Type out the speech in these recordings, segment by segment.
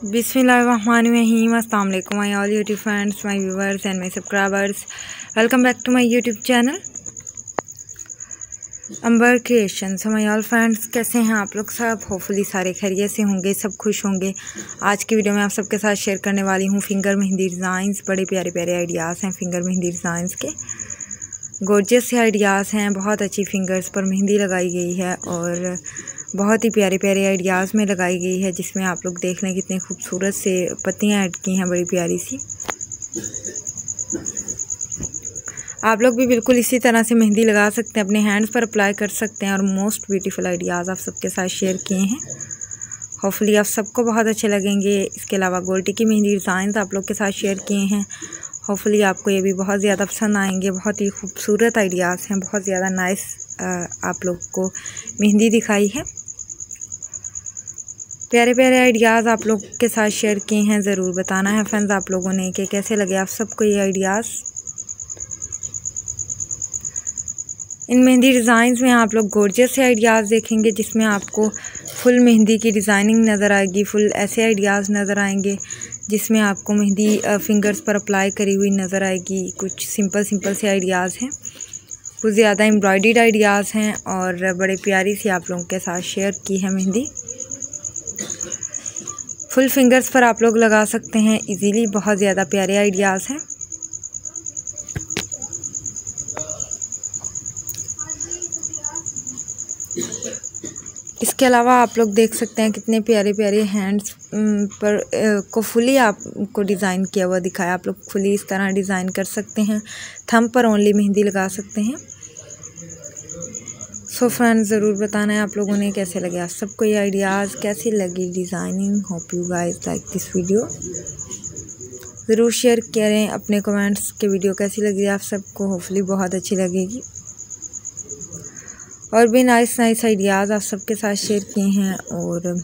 बिस्मिल्लाहिर्रहमानिर्रहीम। अस्सलाम वालेकुम my all YouTube friends, my viewers and my subscribers. Welcome back to my YouTube channel Amber Creations. My all friends, कैसे हैं आप लोग सब? होपफुली सारे खैरियत से होंगे, सब खुश होंगे। आज की वीडियो में आप सबके साथ शेयर करने वाली हूँ फिंगर मेहंदी डिज़ाइंस। बड़े प्यारे प्यारे आइडियाज़ हैं फिंगर मेहंदी डिज़ाइंस के। गॉर्जियस से आइडियाज़ हैं, बहुत अच्छी फिंगर्स पर मेहंदी लगाई गई है और बहुत ही प्यारे प्यारे आइडियाज़ में लगाई गई है, जिसमें आप लोग देख लें कितने खूबसूरत से पत्तियां ऐड की हैं, बड़ी प्यारी सी। आप लोग भी बिल्कुल इसी तरह से मेहंदी लगा सकते हैं, अपने हैंड्स पर अप्लाई कर सकते हैं और मोस्ट ब्यूटीफुल आइडियाज़ आप सबके साथ शेयर किए हैं। होपफुली आप सबको बहुत अच्छे लगेंगे। इसके अलावा गोल्टी की मेहंदी डिज़ाइन आप लोग के साथ शेयर किए हैं। होपफुली आपको ये भी बहुत ज़्यादा पसंद आएंगे। बहुत ही खूबसूरत आइडियाज़ हैं, बहुत ज़्यादा नाइस आप लोग को मेहंदी दिखाई है। प्यारे प्यारे आइडियाज़ आप लोग के साथ शेयर किए हैं। ज़रूर बताना है फ्रेंड्स आप लोगों ने कि कैसे लगे आप सबको ये आइडियाज़। इन मेहंदी डिज़ाइंस में आप लोग गॉर्जियस से आइडियाज़ देखेंगे, जिसमें आपको फुल मेहंदी की डिज़ाइनिंग नज़र आएगी। फुल ऐसे आइडियाज़ नज़र आएंगे जिसमें आपको मेहंदी फिंगर्स पर अप्लाई करी हुई नज़र आएगी। कुछ सिंपल से आइडियाज़ हैं, कुछ ज़्यादा एम्ब्रॉयडर्ड आइडियाज़ हैं और बड़े प्यारी सी आप लोगों के साथ शेयर की है मेहंदी। फुल फिंगर्स पर आप लोग लगा सकते हैं इजीली। बहुत ज़्यादा प्यारे आइडियाज़ हैं। इसके अलावा आप लोग देख सकते हैं कितने प्यारे प्यारे हैंड्स पर को फुली आपको डिज़ाइन किया हुआ दिखाया। आप लोग फुली इस तरह डिज़ाइन कर सकते हैं। थंब पर ओनली मेहंदी लगा सकते हैं। सो फ्रेंड्स, ज़रूर बताना है आप लोगों ने कैसे लगे आप सबको ये आइडियाज़, कैसी लगी designing. Hope you guys like this video. ज़रूर शेयर करें अपने कमेंट्स के वीडियो कैसी लगी आप सबको। होपफुली बहुत अच्छी लगेगी। और भी नाइस आइडियाज़ आप सबके साथ शेयर किए हैं। और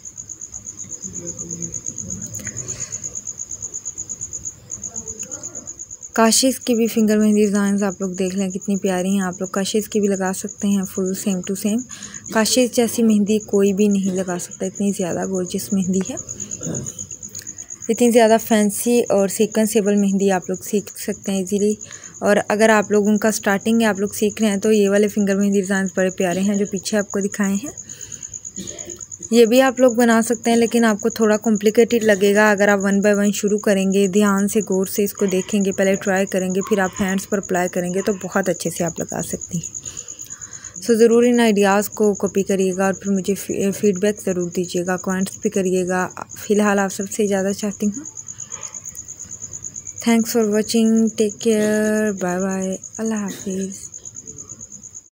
काशिश की भी फिंगर मेहंदी डिज़ाइंस आप लोग देख लें कितनी प्यारी हैं। आप लोग काशिश की भी लगा सकते हैं full same to same. Kashish जैसी मेहंदी कोई भी नहीं लगा सकता, इतनी ज़्यादा गॉर्जियस मेहंदी है। इतनी ज़्यादा फैंसी और सीक्वेंसेबल मेहंदी आप लोग सीख सकते हैं इजीली। और अगर आप लोग उनका स्टार्टिंग है आप लोग सीख रहे हैं तो ये वाले फिंगर मेहंदी डिज़ाइन बड़े प्यारे हैं जो पीछे आपको दिखाए हैं। ये भी आप लोग बना सकते हैं, लेकिन आपको थोड़ा कॉम्प्लिकेटेड लगेगा अगर आप 1 बाय 1 शुरू करेंगे। ध्यान से गौर से इसको देखेंगे, पहले ट्राई करेंगे, फिर आप हैंड्स पर अप्लाई करेंगे तो बहुत अच्छे से आप लगा सकती हैं। सो ज़रूर इन आइडियाज़ को कॉपी करिएगा और फिर मुझे फीडबैक ज़रूर दीजिएगा, कमेंट्स भी करिएगा। फ़िलहाल आप सबसे ज़्यादा चाहती हूँ। Thanks for watching, take care, bye bye, अल्लाह हाफिज़।